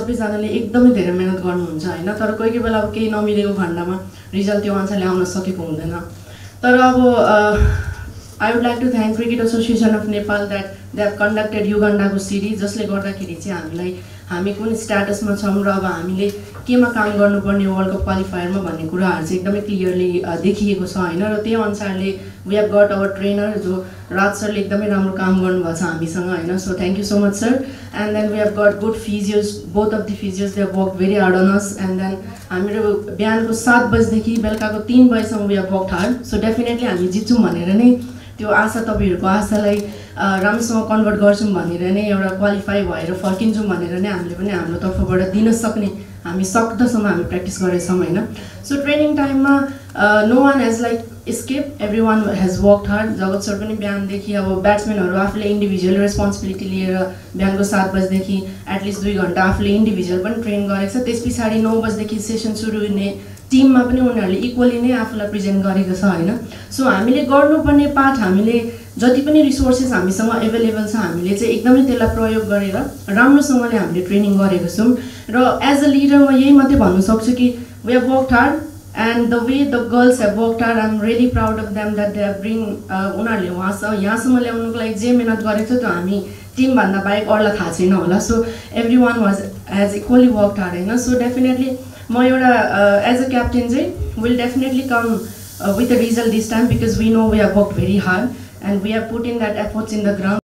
सबैजनाले एकदमै धेरै मेहनत गर्नुहुन्छ हैन तर कोही कोही बेला अब केही नमिलेको खण्डमा रिजल्ट त्यो अनुसारले आउन सकेको हुँदैन तर अब I would like to thank Cricket Association of Nepal that they have conducted युगान्डाको सिरिज जसले गर्दाखेरि चाहिँ हामीलाई हामी कुन स्ट्याटसमा छौं र अब हामीले केमा काम गर्नुपर्ने वर्ल्ड कप क्वालिफायरमा भन्ने कुराहरु चाहिँ एकदमै क्लियरली देखिएको छ हैन र त्यही अनुसारले we have got our trainer जो राज सरले एकदमै राम्रो काम गर्नुभएको छ हामीसँग हैन so thank you so much sir and then we have got good physios both of the physios they have worked very hard on us and then हामीहरु बिहानको 7 बजेदेखि बेलुकाको 3 बजेसम्म we have worked hard so definitely हामी जित्छौं भनेर नै त्यो आशा तपाईहरुको आशालाई राम्रोसँग कन्भर्ट गर्छौं भनेर नै एउटा क्वालिफाई भएर फर्किन्छौं भनेर नै हामीले पनि हाम्रो तर्फबाट दिन सक्ने हामी सक्दसम्म हामी प्र्याक्टिस गरेछौं हैन सो ट्रेनिङ टाइममा no one has like escape everyone has worked hard Jagat sir पनि बिहान देखि अब ब्याट्सम्यानहरु आफूले इन्डिभिजुअल रेस्पोन्सिबिलिटी लिएर बिहानको 7 बजेदेखि एटलिस्ट 2 घण्टा आफूले इन्डिभिजुअल पनि ट्रेन गरेको छ त्यसपछि 9 बजेदेखि सेसन सुरु हुने टिममा पनि उनीहरुले इक्वली नै आफूलाई प्रेजेन्ट गरेको छ हैन सो हामीले गर्नुपर्ने पार्ट हामीले जति पनि रिसोर्सेस हामीसँग अवेलेबल छ हामीले चाहिँ एकदमै त्यसलाई प्रयोग गरेर राम्रोसँगले हामीले ट्रेनिङ गरेको छौं र एज अ लिडर म यही मात्रै भन्न सक्छु कि we have worked hard and the way the girls have worked hard I'm really proud of them that they have bring उनीहरुले यहाँसम्म ल्याउनुको लागि जे मेहनत गरेको छ त्यो हामी टिम भन्दा बाहेक अरूलाई थाहा छैन होला so everyone has equally worked hard हैन सो डेफिनेटली म एउटा एज अ क्याप्टेन चाहिँ will definitely come with a result this time because we know we have worked very hard and we have put in that efforts in the ground